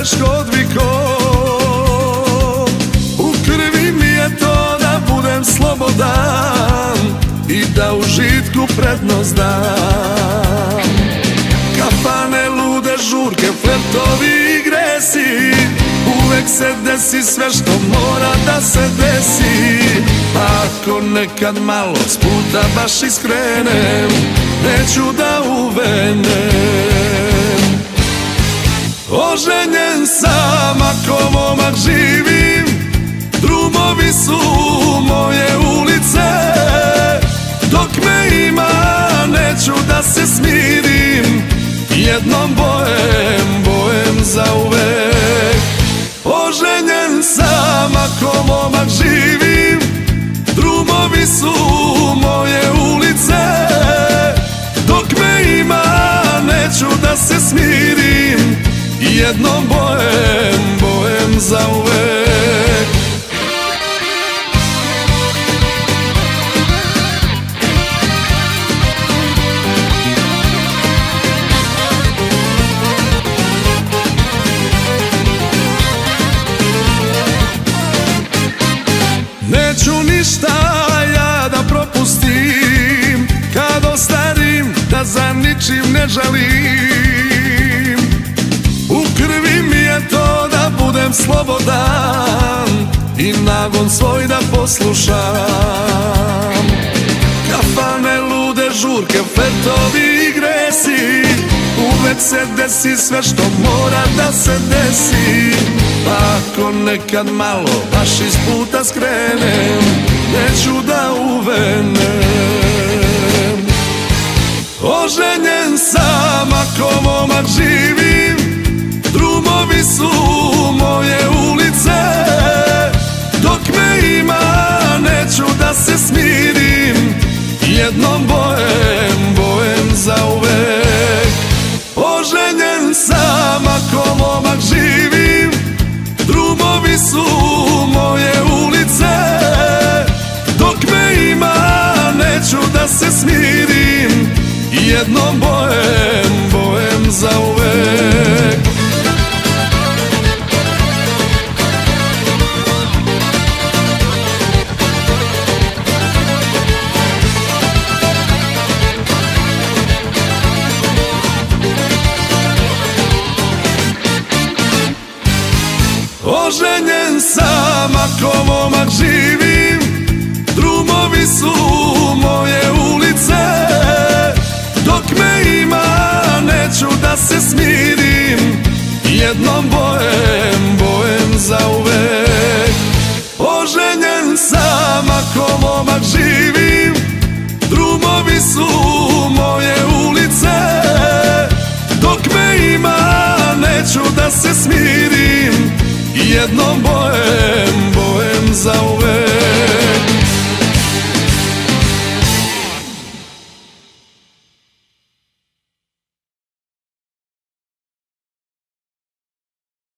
teško odvikom. U krvi mi je to da budem slobodan i da u žitku prednost dam. Kafane, lude, žurke, flertovi i gresi, uvek se desi sve što mora da se desi. Ako nekad malo s puta baš iskrenem, neću da uvenem. Oženjen sam, ako momak živim, drumovi su moje ulice. Dok me ima, neću da se smirim, jednom bojem zauvek. Oženjen sam, ako momak živim, drumovi su moje ulice. Dok me ima, neću da se smirim, jednom bojem zauvek. Neću ništa ja da propustim, kad ostarim da za ničim ne žalim. U krvi mi je to da budem slobodan i nagon svoj da poslušam. Kafane, lude, žurke, flertovi i gresi, uvek se desi sve što mora da se desi. Ako nekad malo baš iz puta skrenem, neću da uvenem. Oženjen sam, ako momak živim, drumovi su moje ulice. Dok me ima, neću da se smirim, jednom bojem zauvek. Oženjen sam, ako momak živim, drumovi su moje ulice. Dok me ima, neću da se smirim, jednom bojem zauvek. Oženjen sam, ako momak živim, drumovi su moje ulice. Dok me ima, neću da se smirim, jednom bojem zauvek. Oženjen sam, ako momak živim, drumovi su moje ulice. Dok me ima, neću da se smirim, jednom bojem